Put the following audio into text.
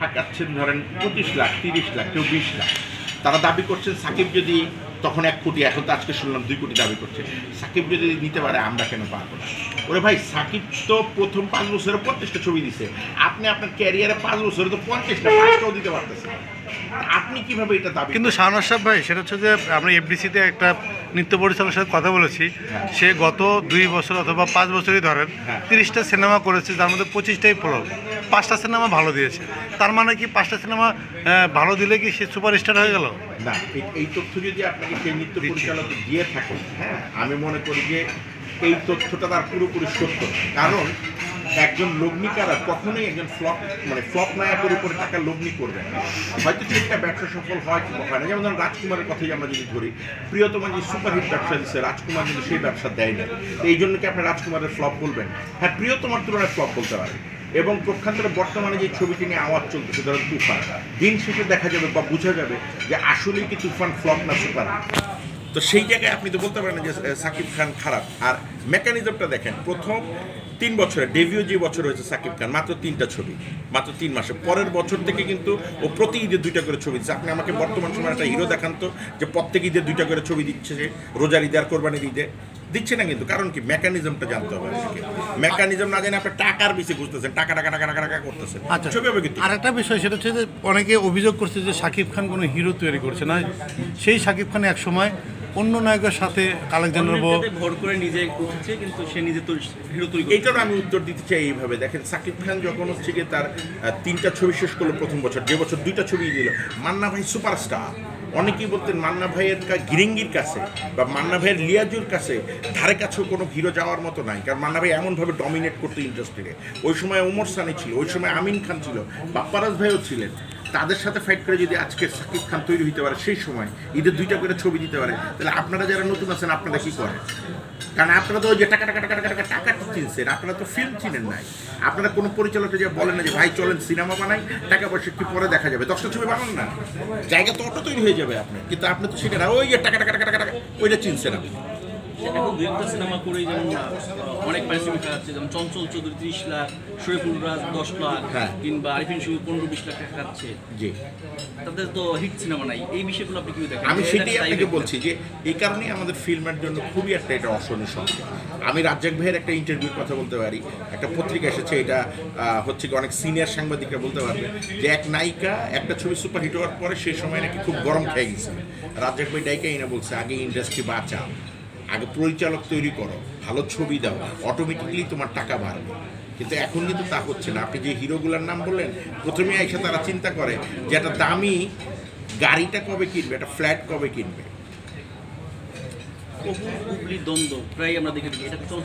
ঠাকাচ্ছেন ধরেন 25 লাখ 30 লাখ কেউ 20 লাখ। তারা দাবি করছেন সাকিব যদি তখন 1 কোটি, এখন তো আজকে শুনলাম 2 কোটি দাবি করছে, সাকিব যদি নিতে পারে আমরা কেন পারবো না? ওরে ভাই, সাকিব তো প্রথম 5 বছরে 50টা ছবি দিছে, আপনি আপনার ক্যারিয়ারে 5 বছরে তো 50টা 5টাও দিতে পারতেছেন, আপনি কিভাবে এটা দাবি? কিন্তু শাহনাজ সাহেব ভাই, সেটা হচ্ছে যে আমরা এফডিসিতে একটা নৃত্য পরিচালকের সাথে কথা বলেছি, সে গত 2 বছর অথবা 5 বছরই ধরেন 30টা সিনেমা করেছে, যার মধ্যে 25টাই ফ্লপ, 5টা সিনেমা ভালো দিয়েছে। তার মানে কি 5টা সিনেমা ভালো দিলে কি সে সুপারস্টার হয়ে গেল? না, এই তথ্য যদি আপনাকে সেই নৃত্য পরিচালক দিয়ে থাকেন, হ্যাঁ, আমি মনে করি যে এই তথ্যটা তার পুরোপুরি সত্য। কারণ একজন লগ্নিকারা কখনোই একজন ফ্লপ নায়কের উপরে টাকা লগ্নি করবে না। হয়তো একটা ব্যবসা সফল হয় কিংবা হয় না। যেমন ধরুন রাজকুমারের কথাই আমরা যদি ধরি, প্রিয়তমা যে সুপারহিট ব্যবসা দিচ্ছে, রাজকুমার কিন্তু সেই ব্যবসা দেয় না। তো এই জন্য কি আপনি রাজকুমারের ফ্লপ বলবেন? হ্যাঁ, প্রিয়তমার তুলনায় ফ্লপ বলতে পারেন। এবং পক্ষান্তরে বর্তমানে যে ছবিটি নিয়ে আওয়াজ চলতেছে, ধরুন তুফান, দিন শেষে দেখা যাবে বা বোঝা যাবে যে আসলেই কি তুফান ফ্লপ না সুপার। তো সেই জায়গায় আপনি তো বলতে পারেন যে সাকিব খান খারাপ। আর মেকানিজমটা দেখেন, প্রথম 3 বছরে ডেবিউ যে বছর হয়েছে সাকিব খান, মাত্র 3টা ছবি, মাত্র 3 মাসে। পরের বছর থেকে কিন্তু ও প্রতি ঈদে 2টা করে ছবি দিচ্ছে। আপনি আমাকে বর্তমান সময় একটা হিরো দেখান তো যে প্রত্যেক ঈদে 2টা করে ছবি দিচ্ছে, সে রোজার ঈদে আর কোরবানির ঈদে দিচ্ছে না। কিন্তু কারণ কি? মেকানিজমটা জানতে হবে। মেকানিজম না জানে আপনি টাকার বেশি খুঁজতেছেন, টাকা টাকা টাকা টাকা টাকা করতেছেন। আচ্ছা, ছবি হবে কিন্তু। আর একটা বিষয়, সেটা হচ্ছে যে অনেকে অভিযোগ করছে যে শাকিব খান কোনো হিরো তৈরি করছে না। সেই শাকিব খান এক সময় অন্য নায়কের সাথে কালেকশনের ভর করে নিজে উঠেছে, কিন্তু সে নিজে তো হিরো তৈরি। এইটার আমি উত্তর দিতে চাই এইভাবে। দেখেন, সাকিব খান যখন হচ্ছে গিয়ে তার 3টা ছবি শেষ করলো প্রথম বছর, যে বছর 2টা ছবি দিল, মান্না ভাই সুপারস্টার। অনেকেই বলতেন মান্না ভাইয়ের গিরিঙ্গির কাছে বা মান্না ভাইয়ের লিয়াজুর কাছে ধারে কাছেও কোনো হিরো যাওয়ার মতো নাই। কারণ মান্না ভাই এমনভাবে ডমিনেট করতো ইন্ডাস্ট্রিতে। ওই সময় ওমর সানি ছিল, ওই সময় আমিন খান ছিল, বাপ্পারাজ ভাইও ছিলেন। তাদের সাথে ফাইট করে যদি আজকে সাকিব খান তৈরি হতে পারে, সেই সময় ঈদের 2টা করে ছবি দিতে পারে, তাহলে আপনারা যারা নতুন আছেন আপনারা কি করেন? কারণ আপনারা তো ওই যে টাকা টাকা টাকা টাকা টাকা টাকা চিনছেন, আপনারা তো ফিল্ম চিনেন নাই। আপনারা কোনো পরিচালককে যে বলেন না যে ভাই চলেন সিনেমা বানাই, টাকা পয়সা একটু পরে দেখা যাবে, 10টা ছবি বানান না, জায়গা তো অটো তৈরি হয়ে যাবে আপনার। কিন্তু আপনি তো সেটা না, ওই যে টাকা টাকা টাকা টাকা টাকা ওইটা চিনছেন আপনি। এখন 2-1টা সিনেমা করেই যেমন অনেক পারিশ্রমিক খাচ্ছে, যেমন চঞ্চল চৌধুরী 30 লাখ, শরীফুল রাজ 10 লাখ, কিংবা আরিফিন শুভ 15-20 লাখ টাকা খাচ্ছে। জি, তাদের তো হিট সিনেমা নাই। এই বিষয়গুলো আপনি কি দেখেন? আমি সেটাই আপনাকে বলছি যে এই কারণেই আমাদের ফিল্মের জন্য খুবই একটা এটা অসহনীয় সংকেত। আমি রাজ্জাক ভাইয়ের একটা ইন্টারভিউর কথা বলতে পারি, একটা পত্রিকা এসেছে, এটা হচ্ছে কি অনেক সিনিয়র সাংবাদিকরা বলতে পারবে যে এক নায়িকা একটা ছবি সুপারহিট হওয়ার পরে সেই সময় নাকি খুব গরম খেয়ে গেছে। রাজ্জাক ভাই ডাইকাই না বলছে, আগে ইন্ডাস্ট্রি বাঁচাও, আগে পরিচালক তৈরি করো, ভালো ছবি দাও, অটোমেটিকলি তোমার টাকা বাড়বে। কিন্তু এখন কিন্তু তা হচ্ছে না। আপনি যে হিরোগুলোর নাম বললেন, প্রথমে এসে তারা চিন্তা করে যে একটা দামি গাড়িটা কবে কিনবে, একটা ফ্ল্যাট কবে কিনবে। দ্বন্দ্ব প্রায় আমরা দেখে থাকি, এটা